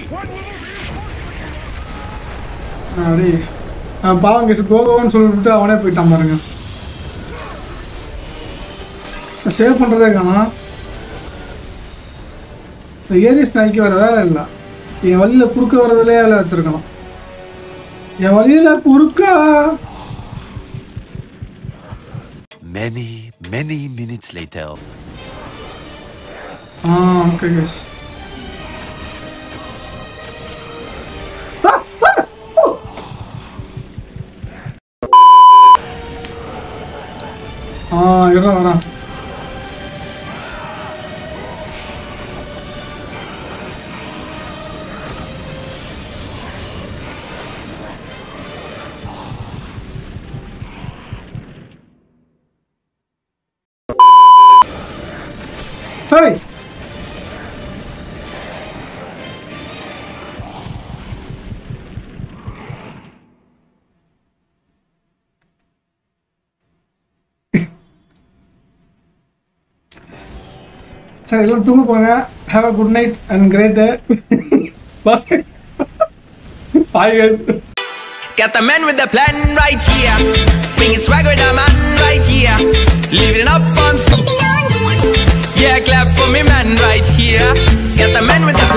அப்படி பாவம் கேஸ் கோகோன்னு சொல்லிட்டு அவனே போயிட்டான் பாருங்க. சேவ் பண்ணுறதே காணோம். ஏரிஸ் நாய்க்கு வர வேலை இல்லை. என் வழியில் குறுக்க வர்றதுலே வேலை வச்சுருக்கணும். என் வழியில் குறுக்கா. Many minutes later. Okay guys. வரா. Hey! சரி எல்லாம் தூங்க போங்க. Have a good night and great day. Bye. Bye guys. Got the man with the plan right here. Bringing swag with the man right here. Living it up on. Yeah, clap for me man right here. Got the man with the